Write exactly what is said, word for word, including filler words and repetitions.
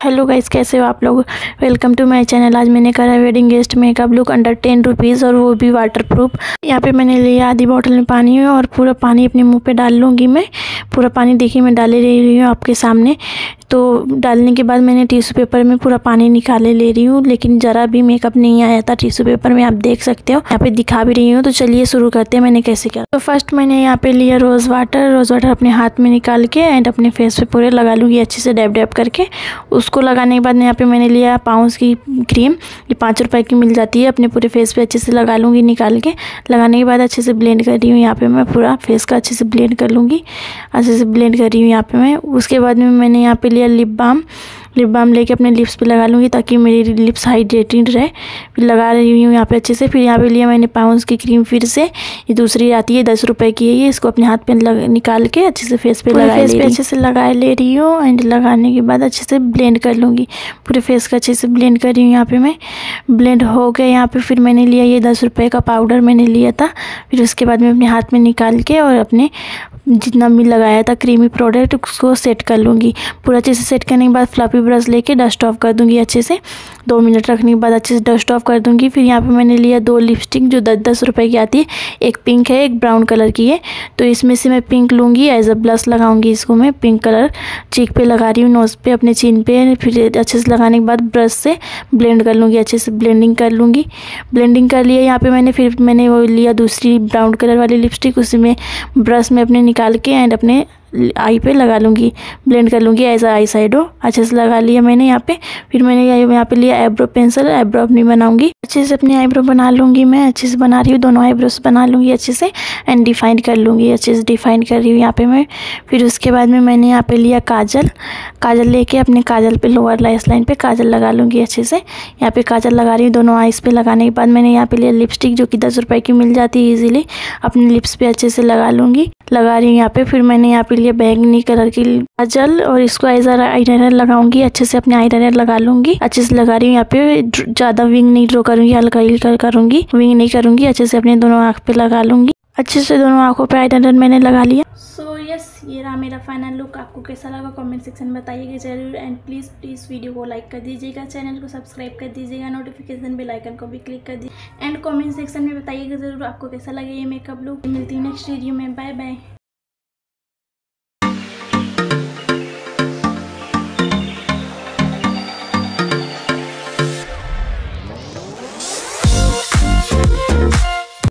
Hello guys, कैसे हो आप लोग। Welcome to my channel. आज मैंने करा wedding guest makeup look under ten rupees और वो भी वाटर प्रूफ। यहाँ पे मैंने लिया आधी बोतल में पानी है और पूरा पानी अपने मुंह पे डाल लूँगी। मैं पूरा पानी देखिए मैं डाले ले रही हूँ आपके सामने। तो डालने के बाद मैंने टिश्यू पेपर में पूरा पानी निकाले ले रही हूँ, लेकिन ज़रा भी मेकअप नहीं आया था टिश्यू पेपर में, आप देख सकते हो। यहाँ पे दिखा भी रही हूँ। तो चलिए शुरू करते हैं मैंने कैसे किया। तो फर्स्ट मैंने यहाँ पे लिया रोज़ वाटर। रोज़ वाटर अपने हाथ में निकाल के एंड अपने फेस पे पूरे लगा लूँगी अच्छे से डैब डैब करके। उसको लगाने के बाद यहाँ पे मैंने लिया पाउंड्स की क्रीम, ये पाँच रुपए की मिल जाती है। अपने पूरे फेस पे अच्छे से लगा लूँगी निकाल के। लगाने के बाद अच्छे से ब्लेंड कर रही हूँ। यहाँ पे मैं पूरा फेस का अच्छे से ब्लेंड कर लूँगी। अच्छे से ब्लेंड कर रही हूँ यहाँ पे मैं। उसके बाद में मैंने यहाँ पे लिया लिप बाम। लिप बाम लेके अपने लिप्स पे लगा लूँगी ताकि मेरी लिप्स हाइड्रेटेड रहे। फिर लगा रही हूँ यहाँ पे अच्छे से। फिर यहाँ पे लिया मैंने पाउंड्स की क्रीम, फिर से ये दूसरी आती है दस रुपए की है ये। इसको अपने हाथ पे लग, निकाल के अच्छे से फेस पे लगा फेस पे अच्छे से लगा ले रही हूँ। एंड लगाने के बाद अच्छे से ब्लेंड कर लूँगी। पूरे फेस का अच्छे से ब्लेंड कर रही हूँ यहाँ पे मैं। ब्लेंड हो गया यहाँ पे। फिर मैंने लिया ये दस रुपये का पाउडर मैंने लिया था। फिर उसके बाद मैं अपने हाथ में निकाल के और अपने जितना भी लगाया था क्रीमी प्रोडक्ट उसको सेट कर लूँगी। पूरा अच्छे से सेट करने के बाद फ्लफी ब्रश लेके डस्ट ऑफ कर दूँगी अच्छे से। दो मिनट रखने के बाद अच्छे से डस्ट ऑफ कर दूँगी। फिर यहाँ पे मैंने लिया दो लिपस्टिक जो दस दस रुपए की आती है। एक पिंक है, एक ब्राउन कलर की है। तो इसमें से मैं पिंक लूँगी, एज अ ब्लश लगाऊंगी इसको मैं। पिंक कलर चीक पे लगा रही हूँ, नोज़ पे, अपने चिन पे। फिर अच्छे से लगाने के बाद ब्रश से ब्लेंड कर लूँगी, अच्छे से ब्लेंडिंग कर लूँगी। ब्लेंडिंग कर लिया यहाँ पे मैंने। फिर मैंने वो लिया दूसरी ब्राउन कलर वाली लिपस्टिक, उसी में ब्रश में अपने निकाल के एंड अपने आई पे लगा लूँगी, ब्लेंड कर लूँगी एज आई साइडो। अच्छे से लगा लिया मैंने यहाँ पे। फिर मैंने यहाँ पे लिया आईब्रो पेंसिल। आईब्रो अपनी बनाऊँगी अच्छे से, अपनी आईब्रो बना लूँगी मैं। अच्छे से बना रही हूँ, दोनों आईब्रोज बना लूँगी अच्छे से एंड डिफाइन कर लूँगी। अच्छे से डिफाइन कर रही हूँ यहाँ पे मैं। फिर उसके बाद में मैंने यहाँ पे लिया काजल। काजल लेके अपने काजल पे लोअर लाइस लाइन पे काजल लगा लूँगी अच्छे से। यहाँ पे काजल लगा रही हूँ दोनों आइस पे। लगाने के बाद मैंने यहाँ पे लिया लिपस्टिक जो कि दस रुपये की मिल जाती है ईजिली। अपने लिप्स पे अच्छे से लगा लूँगी, लगा रही हूँ यहाँ पे। फिर मैंने यहाँ पे लिया बैंगनी कलर की काजल और इसको एज अ आईलाइनर लगाऊंगी। अच्छे से अपने आईलाइनर लगा लूंगी। अच्छे से लगा रही हूँ यहाँ पे। ज्यादा विंग नहीं ड्रॉ करूंगी, हल्का हल्का करूंगी, विंग नहीं करूंगी। अच्छे से अपने दोनों आँख पे लगा लूंगी। अच्छे से दोनों आँखों पे आईलाइनर मैंने लगा लिया। सो so, यस yes, ये रहा मेरा फाइनल लुक। आपको कैसा लगा कमेंट सेक्शन में बताइएगा जरूर। एंड प्लीज़ प्लीज़ वीडियो को लाइक कर दीजिएगा, चैनल को सब्सक्राइब कर दीजिएगा, नोटिफिकेशन बेल आइकन को भी क्लिक कर दीजिए। एंड कमेंट सेक्शन में बताइएगा ज़रूर आपको कैसा लगे ये मेकअप लुक। मिलती हूँ नेक्स्ट वीडियो में। Bye bye.